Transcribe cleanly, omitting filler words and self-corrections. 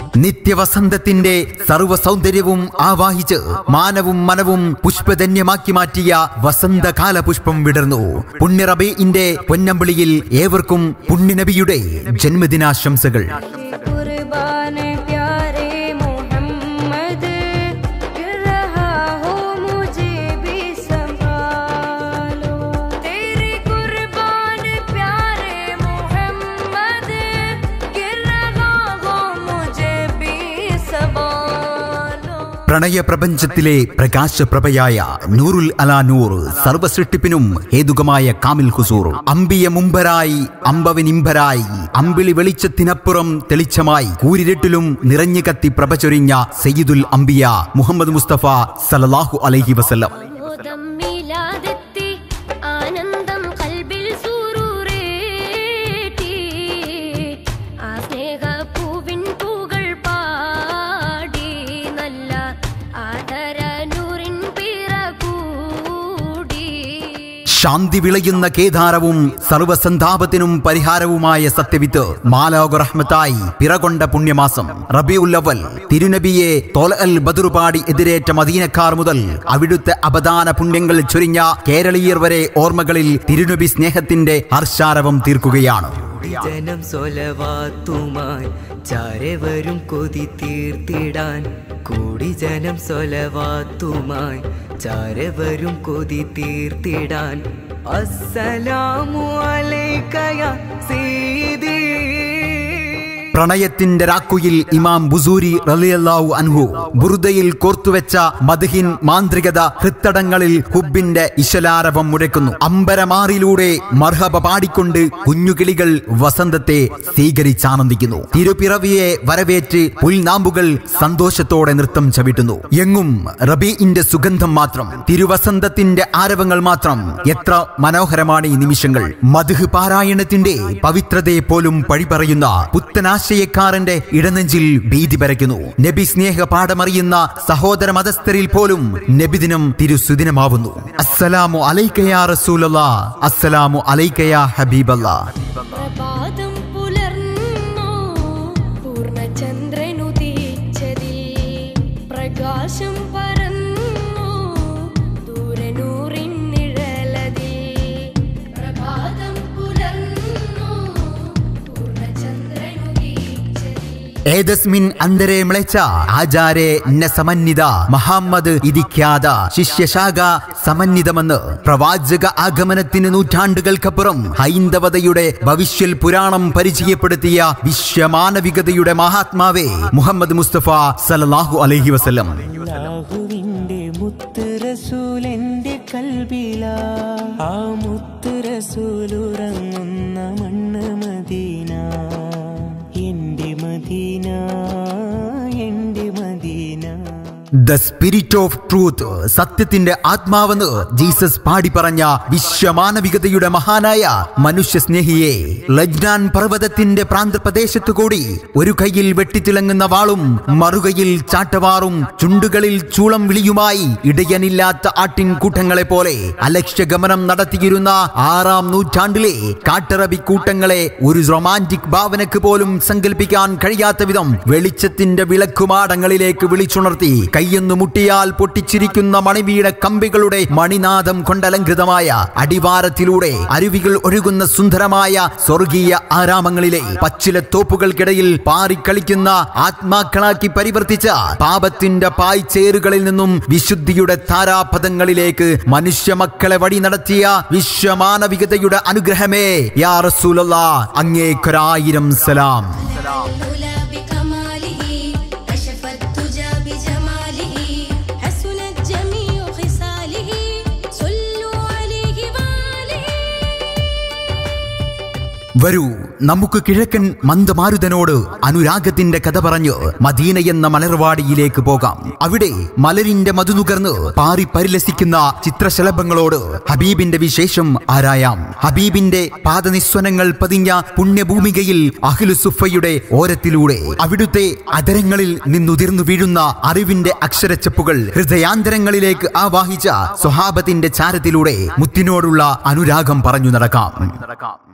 നിത്യവസന്തത്തിന്റെ സർവ്വ സൗന്ദര്യവും ആവാഹിച്ച് മാനവും മനവും പുഷ്പധന്യമാക്കി മാറ്റിയ വസന്തകാല പുഷ്പം വിടർന്നു. പുണ്യ റബീഇന്റെ പൊന്നമ്പിളിയിൽ ഏവർക്കും പുണ്യനബിയുടെ ജന്മദിനാശംസകൾ. പ്രണയ പ്രപഞ്ചത്തിലെ പ്രകാശപ്രഭയായ നൂറുൽ അലാ നൂർ, സർവസൃഷ്ടിപ്പിനും ഹേതുകമായ കാമിൽ ഹുസൂർ, അമ്പിയ മുമ്പരായി അമ്പവനിമ്പരായി അമ്പിളി വെളിച്ചത്തിനപ്പുറം തെളിച്ചമായി കൂരിരുട്ടിലും നിറഞ്ഞു കത്തി പ്രഭ ചൊരിഞ്ഞ സയ്യിദുൽ അംബിയ മുഹമ്മദ് മുസ്തഫ സല്ലല്ലാഹു അലൈഹി വസല്ലം. ശാന്തി വിളയുന്ന കേദാരവും സർവസന്താപത്തിനും പരിഹാരവുമായ സത്യവിത്ത് മാലാക റഹ്മത്തായി പിറകൊണ്ട പുണ്യമാസം റബീഉൽ അവ്വൽ. തിരുനബിയെ തോലഅൽ ബദറുപാടി എതിരേറ്റ മദീനക്കാർ മുതൽ അവിടുത്തെ അപദാന പുണ്യങ്ങൾ ചൊരിഞ്ഞ കേരളീയർ വരെ ഓർമ്മകളിൽ തിരുനബി സ്നേഹത്തിന്റെ ഹർഷാരവം തീർക്കുകയാണ്. ജനം സ്വലവാത്തുമായി ചാരവരും കൊതി തീർത്തിടാൻ, കൂടി ജനം സ്വലവാത്തുമായി ചാരവരും കൊതി തീർത്തിടാൻ. അസ്സലാമു അലൈക യാ സയ്യിദി. പ്രണയത്തിന്റെ രാക്കുയിൽ ഇമാം ബുസൂരി റളിയല്ലാഹു അൻഹു ബുർദയിൽ കോർത്തുവെച്ച മദ്ഹിൻ മാന്ത്രികത ഹൃത്തടങ്ങളിൽ ഹുബിന്റെ ഇശലാരവം മുഴക്കുന്നു. അമ്പരമാറിലൂടെ മർഹബ പാടിക്കൊണ്ട് കുഞ്ഞുകിളികൾ വസന്തത്തെ സ്വീകരിച്ചാനന്ദിക്കുന്നു. തിരുപ്പിറവിയെ വരവേറ്റ് പുൽനാമ്പുകൾ സന്തോഷത്തോടെ നൃത്തം ചവിട്ടുന്നു. എങ്ങും റബീഇന്റെ സുഗന്ധം മാത്രം, തിരുവസന്തത്തിന്റെ ആരവങ്ങൾ മാത്രം. എത്ര മനോഹരമാണ് ഈ നിമിഷങ്ങൾ. മദ്ഹ് പാരായണത്തിന്റെ പവിത്രതയെ പോലും പഴി പറയുന്ന പുത്തനാശയക്കാരന്റെ ഇടനെഞ്ചിൽ ഭീതി പരക്കുന്നു. നബി സ്നേഹ പാഠമറിയുന്ന സഹോദര മതസ്ഥരിൽ പോലും നബിദിനം തിരുസുദിനമാവുന്നു. അസ്സലാമു അലൈക യാ റസൂലല്ലാഹ്, അസ്സലാമു അലൈക യാ ഹബീബല്ലാഹ്. ഏതസ്മിൻ അന്തരേ മിളച്ച ആചാരേ ന സമന്വിത മുഹമ്മദ് ഇതിഖ്യാത ശിഷ്യശാഖ സമന്വിതമെന്ന് പ്രവാചക ആഗമനത്തിന് നൂറ്റാണ്ടുകൾക്കപ്പുറം ഹൈന്ദവതയുടെ ഭവിഷ്യൽ പുരാണം പരിചയപ്പെടുത്തിയ വിശ്വമാനവികതയുടെ മഹാത്മാവേ മുഹമ്മദ് മുസ്തഫ സല്ലല്ലാഹു അലൈഹി വസല്ലം. അല്ലാഹുവിന്റെ മുത്ത് റസൂലിന്റെ കൽബിലാ, ആ മുത്ത് റസൂൽ ഉറങ്ങുന്ന മണ്ണ് മദീന, എന്റെ മദീന, എന്റെ Medina. The spirit of truth, സത്യത്തിന്റെ ആത്മാവെന്ന് ജീസസ് പാടി പറഞ്ഞ വിശ്വമാനവികതയുടെ മഹാനായ മനുഷ്യ സ്നേഹിയെ ലജ്നാൻ പർവ്വതത്തിന്റെ പ്രാന്തപ്രദേശത്തു കൂടി ഒരു കൈയിൽ വെട്ടിത്തിളങ്ങുന്ന വാളും മറുകയിൽ ചാട്ടവാറും ചുണ്ടുകളിൽ ചൂളം വിളിയുമായി ഇടയനില്ലാത്ത ആട്ടിൻകൂട്ടങ്ങളെ പോലെ അലക്ഷ്യഗമനം നടത്തിയിരുന്ന 6-ാം നൂറ്റാണ്ടിലെ കാട്ടറബി കൂട്ടങ്ങളെ ഒരു റൊമാന്റിക് ഭാവനക്ക് പോലും സങ്കല്പിക്കാൻ കഴിയാത്ത വിധം വെളിച്ചത്തിന്റെ വിളക്കുമാടങ്ങളിലേക്ക് വിളിച്ചുണർത്തി കയ്യൊന്നു മുട്ടിയാൽ പൊട്ടിച്ചിരിക്കുന്ന മണിവീണ കമ്പികളുടെ മണിനാദം കൊണ്ടലങ്കൃതമായ അടിവാരത്തിലൂടെ അരുവികൾ ഒഴുകുന്ന സുന്ദരമായ സ്വർഗീയ ആരാമങ്ങളിലെ പച്ചിലത്തോപ്പുകൾക്കിടയിൽ പാറിക്കളിക്കുന്ന ആത്മാക്കളാക്കി പരിവർത്തിച്ച പാപത്തിന്റെ പായ്ചേറുകളിൽ നിന്നും വിശുദ്ധിയുടെ താരാപഥങ്ങളിലേക്ക് മനുഷ്യ മക്കളെ വഴി നടത്തിയ വിശ്വമാനവികതയുടെ അനുഗ്രഹമേ യാ റസൂലല്ലാഹ്, അങ്ങേക്കൊരായിരം സലാം. വരൂ, നമുക്ക് കിഴക്കൻ മന്ദമാരുതനോട് അനുരാഗത്തിന്റെ കഥ പറഞ്ഞ് മദീന എന്ന മലർവാടിയിലേക്ക് പോകാം. അവിടെ മലരിന്റെ മധുനുകർന്ന് പാറി പരിലസിക്കുന്ന ചിത്രശലഭങ്ങളോട് ഹബീബിന്റെ വിശേഷം ആരായാം. ഹബീബിന്റെ പാദനിസ്വനങ്ങൾ പതിഞ്ഞ പുണ്യഭൂമികയിൽ അഹ്ലുസുഫയുടെ ഓരത്തിലൂടെ അവിടുത്തെ അതരങ്ങളിൽ നിന്നുതിർന്നു വീഴുന്ന അറിവിന്റെ അക്ഷരച്ചപ്പുകൾ ഹൃദയാന്തരങ്ങളിലേക്ക് ആവാഹിച്ച സ്വഹാബത്തിന്റെ ചാരത്തിലൂടെ മുത്തിനോടുള്ള അനുരാഗം പറഞ്ഞു നടക്കാം.